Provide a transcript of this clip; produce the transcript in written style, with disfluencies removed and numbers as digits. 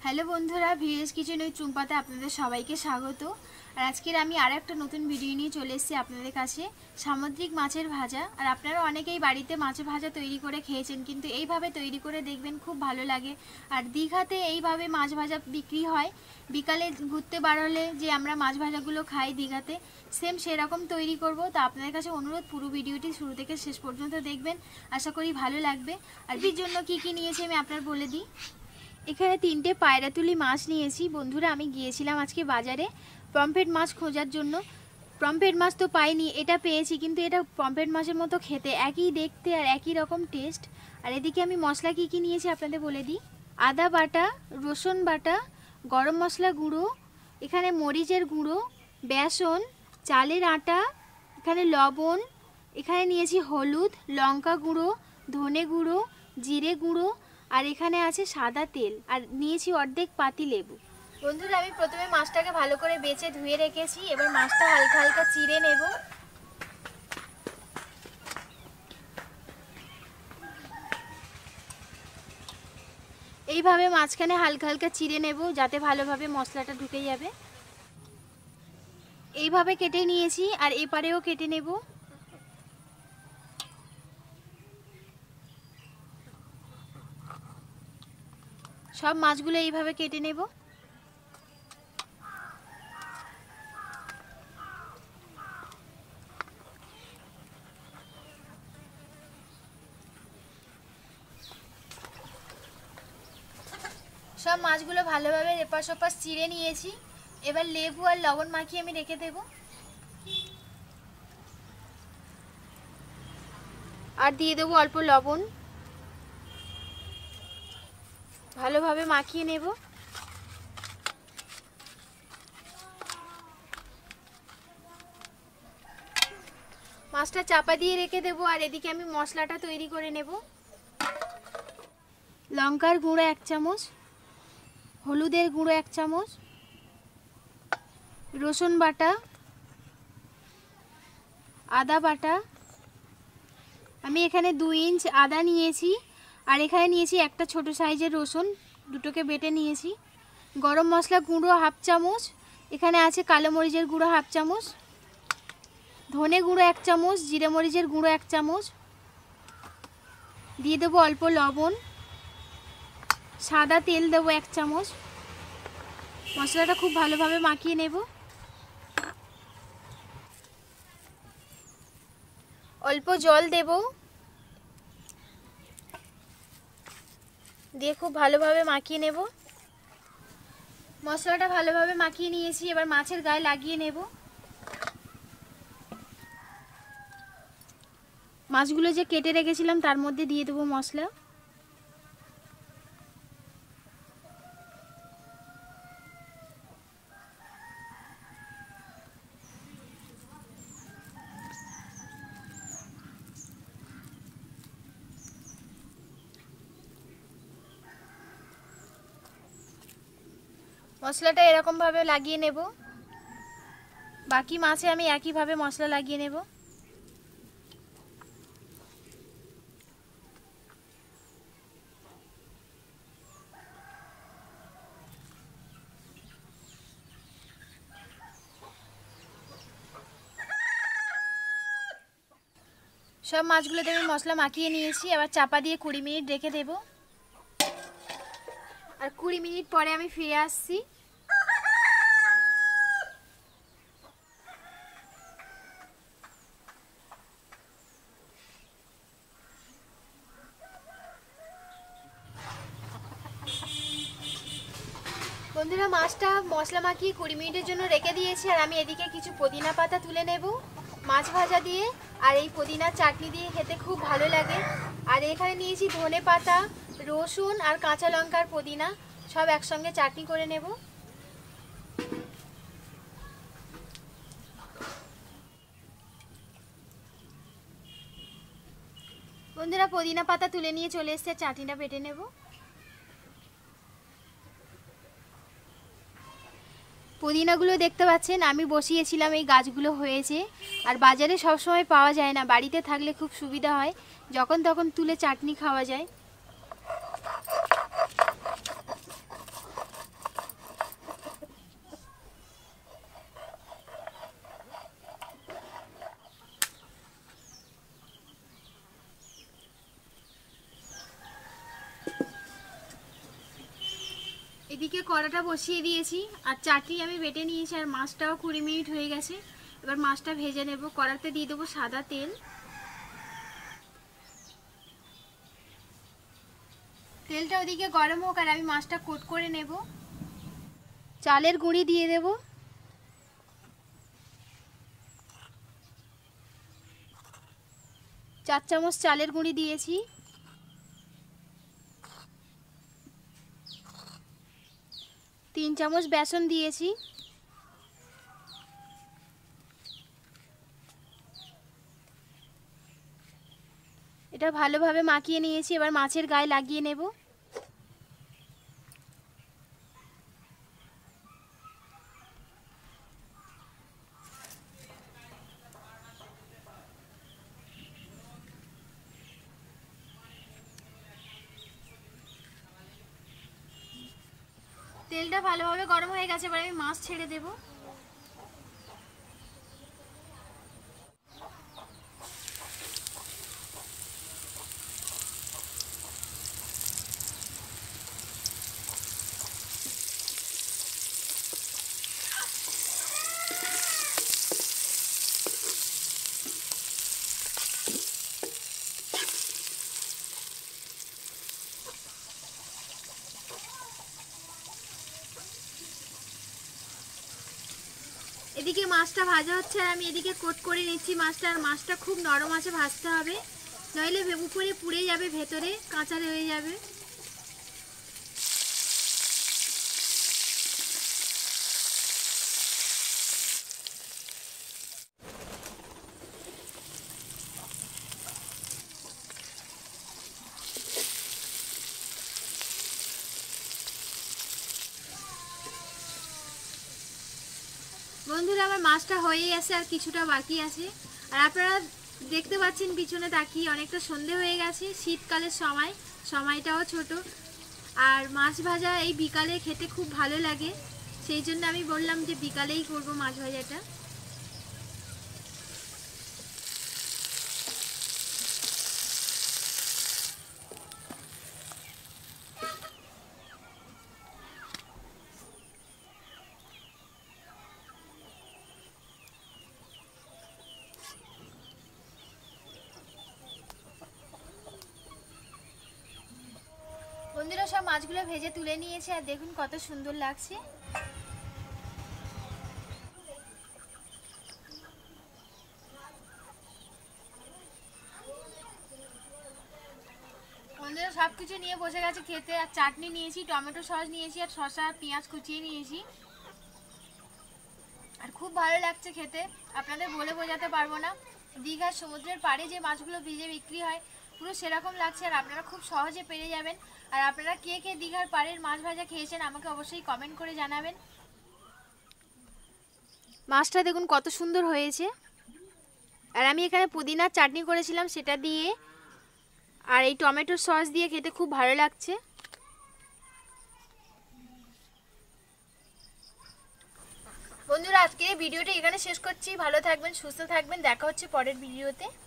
Hello বন্ধুরা, VS kitchen with চুম্পাতে আপনাদের সবাইকে স্বাগত। আর আজকের আমি আর একটা নতুন ভিডিও নিয়ে চলে এসেছি আপনাদের কাছে, সামুদ্রিক মাছের ভাজা। আর আপনারা অনেকেই বাড়িতে মাছের ভাজা তৈরি করে খেয়েছেন, কিন্তু এইভাবে তৈরি করে দেখবেন, খুব ভালো লাগে। আর দীঘাতে এইভাবে মাছ ভাজা বিক্রি হয়, বিকালে ঘুরতে বার হলে যে আমরা মাছ ভাজাগুলো খাই দীঘাতে, সেম সেরকম তৈরি করব। তো আপনাদের কাছে অনুরোধ, পুরো ভিডিওটি শুরু থেকে শেষ পর্যন্ত দেখবেন, আশা করি ভালো লাগবে। আর এর জন্য কি কি নিয়েছি আমি আপনার বলে দিই। এখানে 3টে পায়রাতুলি মাছ নিয়েছি। বন্ধুরা, আমি গিয়েছিলাম আজকে বাজারে পমফ্রেট মাছ খোঁজার জন্য। পমফ্রেট মাছ তো পাইনি, এটা পেয়েছি, কিন্তু এটা পমফ্রেট মাছের মতো খেতে, একই দেখতে আর একই রকম টেস্ট। আর এদিকে আমি মশলা কি কি নিয়েছি আপনাদের বলে দিই। আদা বাটা, রসুন বাটা, গরম মশলা গুঁড়ো, এখানে মরিচের গুঁড়ো, বেসন, চালের আটা, এখানে লবণ, এখানে নিয়েছি হলুদ, লঙ্কা গুঁড়ো, ধনে গুঁড়ো, জিরে গুঁড়ো, আর এখানে আছে সাদা তেল, আর নিয়েছি অর্ধেক পাতি লেবু। বন্ধুরা, আমি প্রথমে মাছটাকে ভালো করে বেছে ধুয়ে রেখেছি। এবার মাছটা হালকা হালকা চিড়ে নেব। এইভাবে মাঝখানে হালকা হালকা চিড়ে নেব, যাতে ভালোভাবে মশলাটা ঢুকে যাবে। এইভাবে কেটে নিয়েছি, আর এপারেও কেটে নেব। সব মাছগুলো এইভাবে কেটে নেব। সব মাছগুলো ভালোভাবে এপাশ ওপাশ চিড়ে নিয়েছি। এবার লেবু আর লবণ মাখিয়ে আমি রেখে দেব। আর দিয়ে দেবো অল্প লবণ, ভালোভাবে মাখিয়ে নেব। মাছটা চাপা দিয়ে রেখে দেবো। আর এদিকে আমি মশলাটা তৈরি করে নেব। লঙ্কার গুঁড়ো 1 চামচ, হলুদের গুঁড়ো 1 চামচ, রসুন বাটা, আদা বাটা, আমি এখানে 2 ইঞ্চ আদা নিয়েছি, আর এখানে নিয়েছি একটা ছোট সাইজের রসুন, দুটোকে বেটে নিয়েছি। গরম মশলা গুঁড়ো 1/2 চামচ, এখানে আছে কালো মরিচের গুঁড়ো 1/2 চামচ, ধনে গুঁড়ো 1 চামচ, জিরে মরিচের গুঁড়ো 1 চামচ, দিয়ে দেবো অল্প লবণ, সাদা তেল দেবো 1 চামচ। মশলাটা খুব ভালোভাবে মাখিয়ে নেব। অল্প জল দেব, দিয়ে খুব ভালোভাবে মাখিয়ে নেব। মশলাটা ভালোভাবে মাখিয়ে নিয়েছি, এবার মাছের গায়ে লাগিয়ে নেব। মাছগুলো যে কেটে রেখেছিলাম তার মধ্যে দিয়ে দেবো মশলা। মশলাটা এরকমভাবে লাগিয়ে নেব। বাকি মাছে আমি একইভাবে মশলা লাগিয়ে নেব। সব মাছগুলোতে আমি মশলা মাখিয়ে নিয়েছি। আবার চাপা দিয়ে 20 মিনিট রেখে দেব। আর 20 মিনিট পরে আমি ফিরে আসছি। বন্ধুরা, মাছটা মশলা মাখিয়ে 20 মিনিটের জন্য রেখে দিয়েছি। আর আমি এদিকে কিছু পুদিনা পাতা তুলে নেব মাছ ভাজা দিয়ে। আর এই পুদিনার চাটনি দিয়ে খেতে খুব ভালো লাগে। আর এখানে নিয়েছি ধনে পাতা, রসুন আর কাঁচা লঙ্কার পুদিনা, সব একসঙ্গে চাটনি করে নেব। বন্ধুরা, পুদিনা পাতা তুলে নিয়ে চলে এসেছে, চাটনিটা বেটে নেব। পুদিনাগুলো দেখতে পাচ্ছেন আমি বসিয়েছিলাম, এই গাছগুলো হয়েছে। আর বাজারে সব সময় পাওয়া যায় না, বাড়িতে থাকলে খুব সুবিধা হয়, যখন তখন তুলে চাটনি খাওয়া যায়। এদিকে কড়াটা বসিয়ে দিয়েছি আর চাটনি আমি বেটে নিয়েছি আর মাছটাও 20 মিনিট হয়ে গেছে। এবার মাছটা ভেজে নেব। কড়াতে দিয়ে দেবো সাদা তেল। তেলটা ওদিকে গরম হোক আর আমি মাছটা কোট করে নেব। চালের গুঁড়ি দিয়ে দেব। চার চামচ চালের গুঁড়ি দিয়েছি। তিন চামচ বেসন দিয়েছি। এটা ভালোভাবে মাখিয়ে নিয়েছি। এবার মাছের গায়ে লাগিয়ে নেব। তেলটা ভালোভাবে গরম হয়ে গেছে। এবার আমি মাছ ছেড়ে দেব। এদিকে মাছটা ভাজা হচ্ছে আর আমি এদিকে কোট করে নিচ্ছি মাছটা। আর মাছটা খুব নরম আছে ভাজতে হবে, নইলে উপরে পুড়ে যাবে, ভেতরে কাঁচা রয়ে যাবে। বন্ধুরা, আমার মাছটা হয়েই আছে আর কিছুটা বাকি আছে। আর আপনারা দেখতে পাচ্ছেন পিছনে তাকিয়ে অনেকটা সন্ধে হয়ে গেছে। শীতকালের সময়টাও ছোট। আর মাছ ভাজা এই বিকালে খেতে খুব ভালো লাগে, সেই জন্য আমি বললাম যে বিকালেই করব মাছ ভাজাটা। বন্ধুরা, সব মাছগুলো ভেজে তুলে নিয়েছে আর দেখুন কত সুন্দর লাগছে। বন্ধুরা, সব কিছু নিয়ে বসে গেছে খেতে। আর চাটনি নিয়েছি, টমেটো সস নিয়েছি, আর শসা পেঁয়াজ কুচিয়ে নিয়েছি। আর খুব ভালো লাগছে খেতে, আপনাদের বলে বোঝাতে পারবো না। দীঘার সমুদ্রের পাড়ে যে মাছগুলো ভিজে বিক্রি হয় পুরো সেরকম লাগছে। আর আপনারা খুব সহজে পেরে যাবেন। আর আপনারা কে কে দীঘার পাড়ের মাছ ভাজা খেয়েছেন আমাকে অবশ্যই কমেন্ট করে জানাবেন। মাছটা দেখুন কত সুন্দর হয়েছে। আর আমি এখানে পুদিনার চাটনি করেছিলাম, সেটা দিয়ে আর এই টমেটো সস দিয়ে খেতে খুব ভালো লাগছে। বন্ধুরা, আজকে এই ভিডিওটা এখানে শেষ করছি। ভালো থাকবেন, সুস্থ থাকবেন। দেখা হচ্ছে পরের ভিডিওতে।